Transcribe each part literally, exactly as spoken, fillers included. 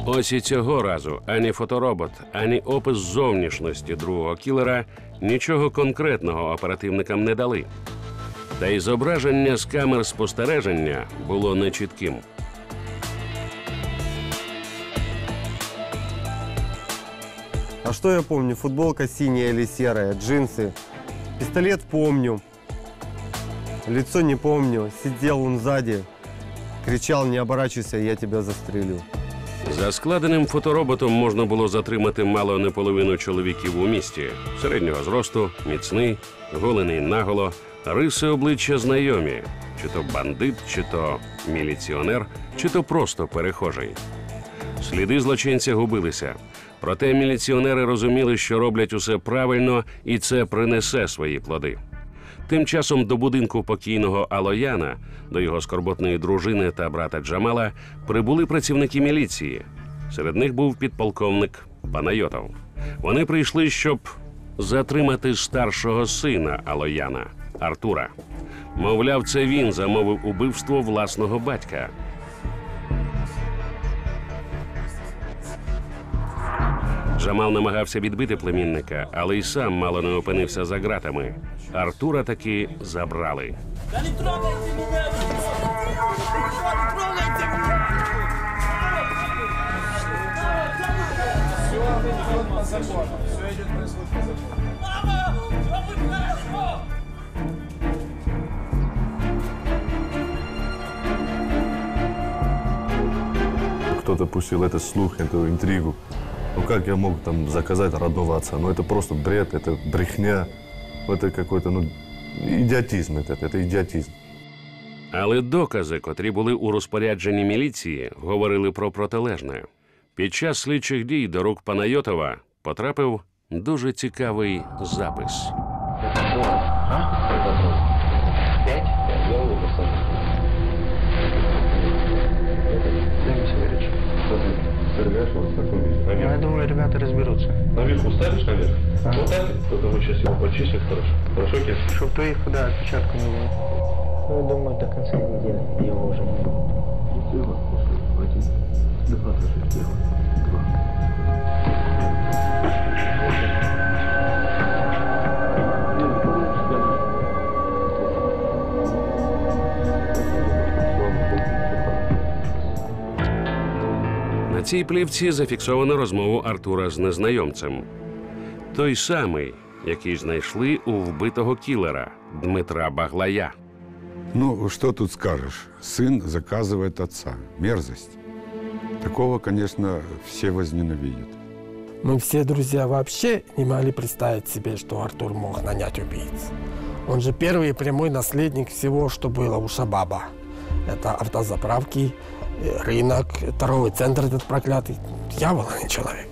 Ось і цього разу ані фоторобот, ані опис зовнішності другого кілера нічого конкретного оперативникам не дали. Та й зображення з камер спостереження було нечітким. А что я помню? Футболка синяя или серая, джинсы. Пистолет помню. Лицо не помню. Сидел он сзади. Кричал: не оборачивайся, я тебя застрелю. За складеним фотороботом можна було затримати мало не половину чоловіків у місті. Середнього зросту, міцний, голений наголо, риси обличчя знайомі. Чи то бандит, чи то міліціонер, чи то просто перехожий. Сліди злочинця губилися. Проте міліціонери розуміли, що роблять усе правильно, і це принесе свої плоди. Тим часом до будинку покійного Алояна, до його скорботної дружини та брата Джамала, прибули працівники міліції. Серед них був підполковник Панайотов. Вони прийшли, щоб затримати старшого сина Алояна – Артура. Мовляв, це він замовив убивство власного батька. Джамал намагався відбити племінника, але й сам мало не опинився за ґратами. Артура таки забрали. Да не трогайте меня! Не трогайте меня! Все идет по закону. Все идет происходит по закону. Мама! Все будет хорошо! Кто-то пустил этот слух, эту интригу. Ну как я мог там заказать родного отца? Ну это просто бред, это брехня, это какой-то, ну, ідіотизм, это, это ідіотизм. Але докази, котрі були у розпорядженні міліції, говорили про протилежне. Під час слідчих дій до рук Панайотова потрапив дуже цікавий запис. Я думаю, ребята разберутся. Наверху ставишь наверх? А. Вот так? Тогда мы сейчас его почистим хорошо. Хорошо, Кеш? Чтобы твоих, да, отпечатка не было. Ну, я думаю, до конца недели его уже не будет. На цій плівці зафіксовано розмову Артура з незнайомцем. Той самий, який знайшли у вбитого кілера Дмитра Баглая. Ну, что тут скажешь? Сын заказывает отца. Мерзость. Такого, конечно, все возненавидят. Мы все друзья вообще не могли представить себе, что Артур мог нанять убийц. Он же первый и прямой наследник всего, что было у Шабаба. Это автозаправки, рынок, торговый центр этот проклятый. Дьявол, а не человек.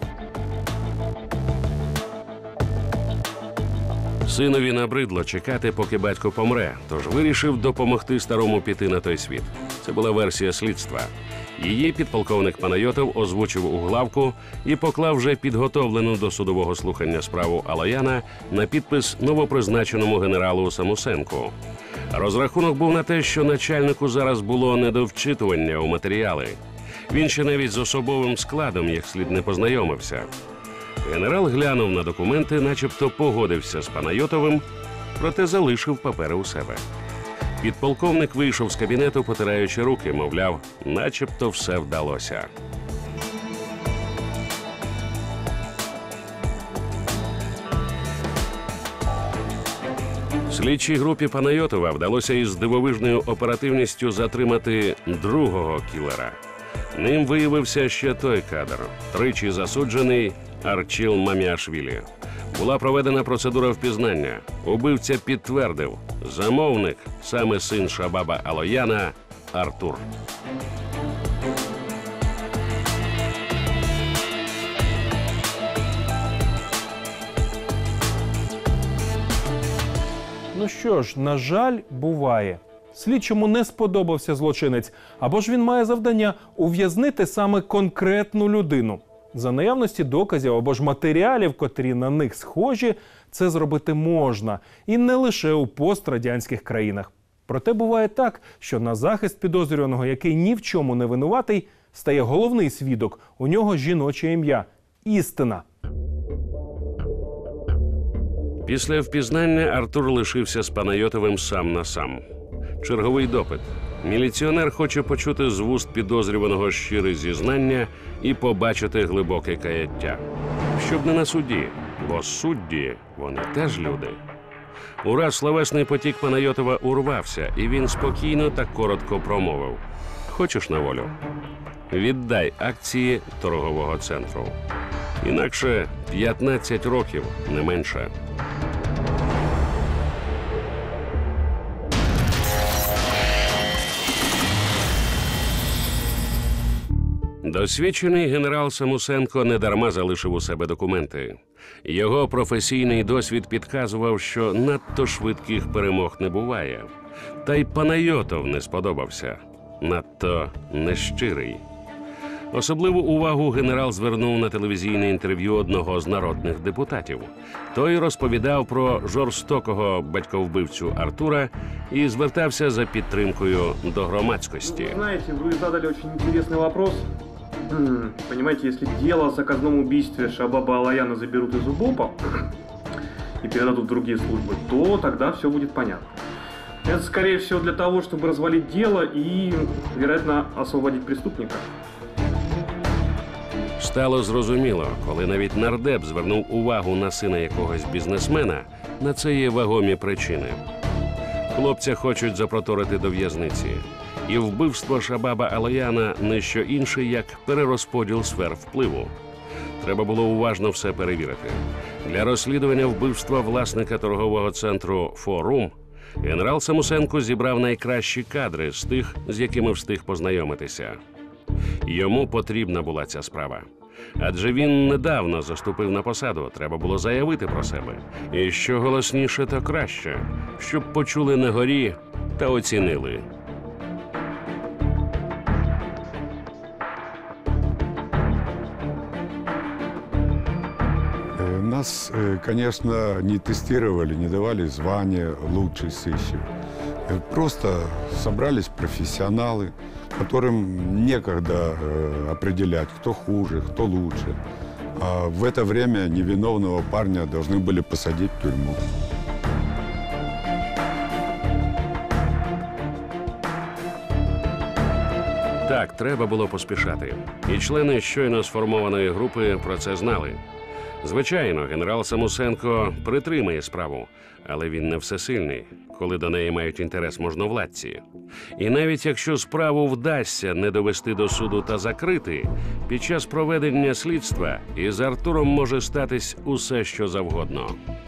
Синові набридло чекати, поки батько помре, тож вирішив допомогти старому піти на той світ. Це була версія слідства. Її підполковник Панайотов озвучив у главку і поклав вже підготовлену до судового слухання справу Алояна на підпис новопризначеному генералу Самусенку. Розрахунок був на те, що начальнику зараз було не до вчитування у матеріали. Він ще навіть з особовим складом як слід не познайомився. Генерал глянув на документи, начебто погодився з Панайотовим, проте залишив папери у себе. Підполковник вийшов з кабінету, потираючи руки, мовляв, начебто все вдалося. Слідчій групі Панайотова вдалося із дивовижною оперативністю затримати другого кілера. Ним виявився ще той кадр – тричі засуджений Арчил Маміашвілі. Була проведена процедура впізнання. Убивця підтвердив – замовник – саме син Шабаба Алояна Артур. Ну що ж, на жаль, буває. Слідчому не сподобався злочинець, або ж він має завдання ув'язнити саме конкретну людину. За наявності доказів або ж матеріалів, котрі на них схожі, це зробити можна. І не лише у пострадянських країнах. Проте буває так, що на захист підозрюваного, який ні в чому не винуватий, стає головний свідок. У нього жіноче ім'я – Істина. Після впізнання Артур лишився з Панайотовим сам на сам. Черговий допит. Міліціонер хоче почути з вуст підозрюваного щире зізнання і побачити глибоке каяття. Щоб не на суді, бо судді – вони теж люди. Ураз словесний потік Панайотова урвався, і він спокійно та коротко промовив: «Хочеш на волю? Віддай акції торгового центру. Інакше п'ятнадцять років, не менше». Досвідчений генерал Самусенко недарма залишив у себе документи. Його професійний досвід підказував, що надто швидких перемог не буває. Та й Панайотов не сподобався. Надто нещирий. Особливу увагу генерал звернув на телевізійне інтерв'ю одного з народних депутатів. Той розповідав про жорстокого батьковбивцю Артура і звертався за підтримкою до громадськості. Знаете, вы задали очень интересный вопрос. Понимаете, если дело о заказном убийстве Шабаба Алаяна заберут из УБОПа и передадут в другие службы, то тогда все будет понятно. Это, скорее всего, для того, чтобы развалить дело и, вероятно, освободить преступника. Стало зрозуміло, коли навіть нардеп звернув увагу на сина якогось бізнесмена, на це є вагомі причини. Хлопця хочуть запроторити до в'язниці. І вбивство Шабаба Алаяна – не що інше, як перерозподіл сфер впливу. Треба було уважно все перевірити. Для розслідування вбивства власника торгового центру «Форум» генерал Самусенко зібрав найкращі кадри з тих, з якими встиг познайомитися. Йому потрібна була ця справа. Адже він недавно заступив на посаду, треба було заявити про себе. І що голосніше, то краще, щоб почули на горі та оцінили. Нас, конечно, не тестировали, не давали звания «лучший сыщик». Просто собрались профессионалы, которым некогда определять, кто хуже, кто лучше. А в это время невиновного парня должны были посадить в тюрьму. Так, треба було поспішати. І члени щойно сформованої групи про це знали. Звичайно, генерал Самусенко притримає справу, але він не всесильний, коли до неї мають інтерес можновладці. І навіть якщо справу вдасться не довести до суду та закрити, під час проведення слідства із Артуром може статись усе, що завгодно.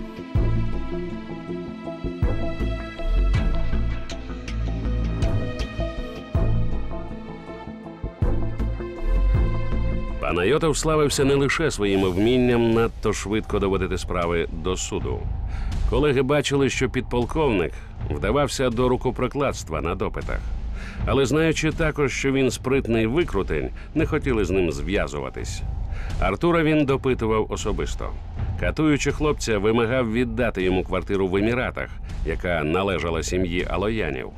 Панайотов славився не лише своїм вмінням надто швидко доводити справи до суду. Колеги бачили, що підполковник вдавався до рукоприкладства на допитах. Але знаючи також, що він спритний викрутень, не хотіли з ним зв'язуватись. Артура він допитував особисто. Катуючи хлопця, вимагав віддати йому квартиру в Еміратах, яка належала сім'ї Алоянів.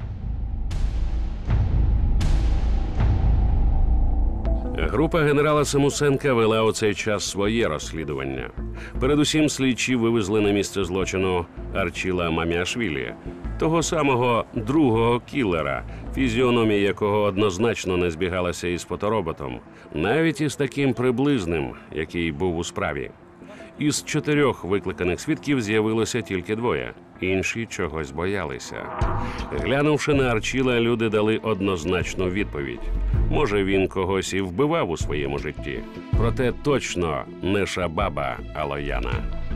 Група генерала Самусенка вела у цей час своє розслідування. Передусім, слідчі вивезли на місце злочину Арчіла Маміашвілі, того самого другого кілера, фізіономія якого однозначно не збігалася із фотороботом, навіть із таким приблизним, який був у справі. Із чотирьох викликаних свідків з'явилося тільки двоє. Інші чогось боялися. Глянувши на Арчіла, люди дали однозначну відповідь. Може, він когось і вбивав у своєму житті. Проте точно не Шабаба Алаяна.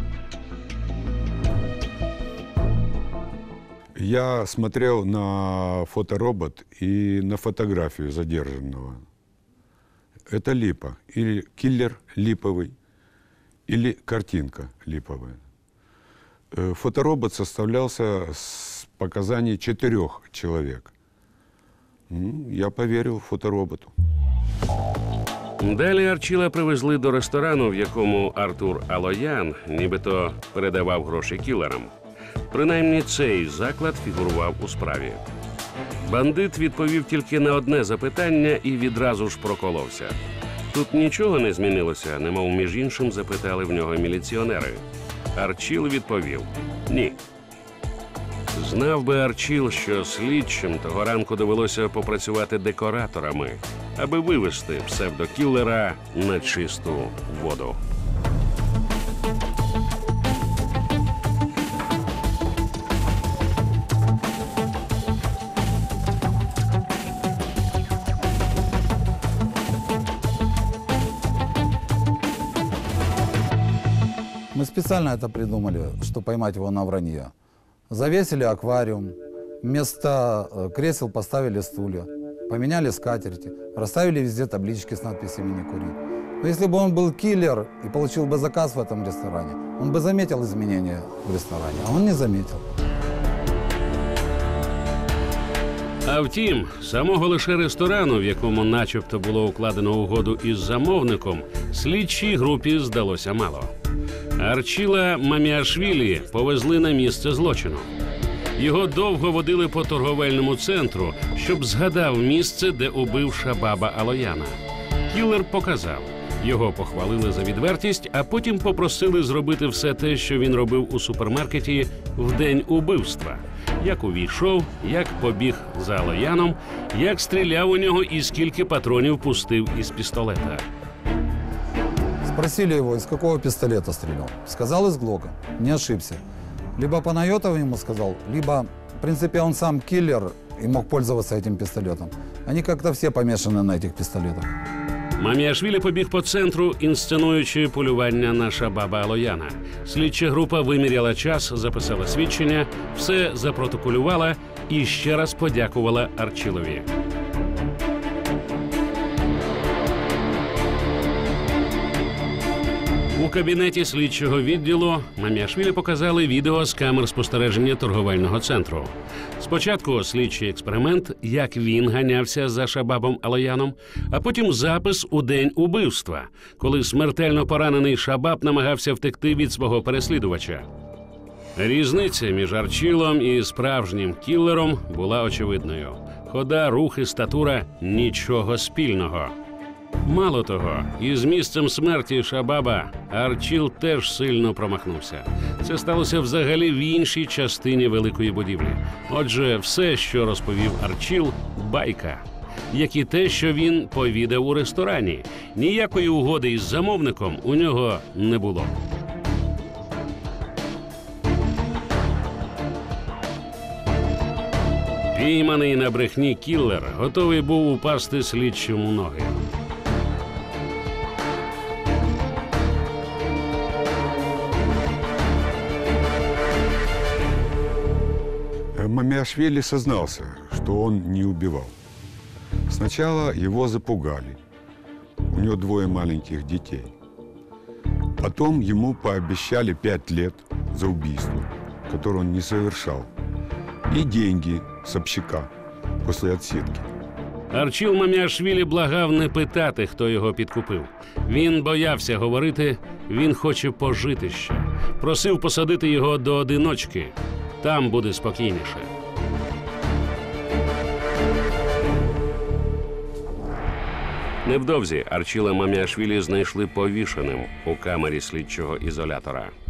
Я смотрел на фоторобот и на фотографию задержанного. Это липа. Или киллер липовый, или картинка липовая. Фоторобот составлялся с показаний четырех человек. Я поверил фотороботу. Далі Арчіла привезли до ресторану, в якому Артур Алоян нібито передавав гроші кілерам. Принаймні цей заклад фігурував у справі. Бандит відповів тільки на одне запитання і відразу ж проколовся. Тут нічого не змінилося, немов між іншим запитали в нього міліціонери. Арчіл відповів – ні. Знав би Арчіл, що слідчим того ранку довелося попрацювати декораторами, аби вивести псевдокіллера на чисту воду. Мы специально это придумали, чтобы поймать его на вранье. Завесили аквариум, вместо э, кресел поставили стулья, поменяли скатерти, расставили везде таблички с надписями «Не курить». Но если бы он был киллер и получил бы заказ в этом ресторане, он бы заметил изменения в ресторане, а он не заметил. А втім, самого лише ресторану, в якому начебто було укладено угоду із замовником, слідчій групі здалося мало. Арчіла Маміашвілі повезли на місце злочину. Його довго водили по торговельному центру, щоб згадав місце, де убив Шабаба Алояна. Кіллер показав. Його похвалили за відвертість, а потім попросили зробити все те, що він робив у супермаркеті в день убивства. Як увійшов, як побіг за Алояном, як стріляв у нього і скільки патронів пустив із пістолета. Спросили его, из какого пистолета стрелял. Сказал, из Глока. Не ошибся. Либо Панайотов ему сказал, либо, в принципе, он сам киллер и мог пользоваться этим пистолетом. Они как-то все помешаны на этих пистолетах. Маміашвілі побіг по центру, інсценуючи полювання на Шабаба Алояна. Слідча група виміряла час, записала свідчення, все запротоколювала і ще раз подякувала Арчілові. У кабінеті слідчого відділу Маміашвілі показали відео з камер спостереження торговельного центру. Спочатку слідчий експеримент, як він ганявся за Шабабом Алояном, а потім запис у день убивства, коли смертельно поранений Шабаб намагався втекти від свого переслідувача. Різниця між Арчілом і справжнім кіллером була очевидною. Хода, рухи, статура – нічого спільного. Мало того, із місцем смерті Шабаба Арчіл теж сильно промахнувся. Це сталося взагалі в іншій частині великої будівлі. Отже, все, що розповів Арчіл – байка. Як і те, що він повідав у ресторані. Ніякої угоди із замовником у нього не було. Пійманий на брехні кіллер готовий був упасти слідчому у ноги. Мамиашвили сознался, что он не убивал. Сначала его запугали. У него двое маленьких детей. Потом ему пообещали пять лет за убийство, которое он не совершал. И деньги с общака после отсидки. Арчіл Маміашвілі благав не питати, хто його підкупив. Він боявся говорити, він хоче пожити ще. Просив посадити його до одиночки. Там буде спокійніше. Невдовзі Арчіла Маміашвілі знайшли повішеним у камері слідчого ізолятора.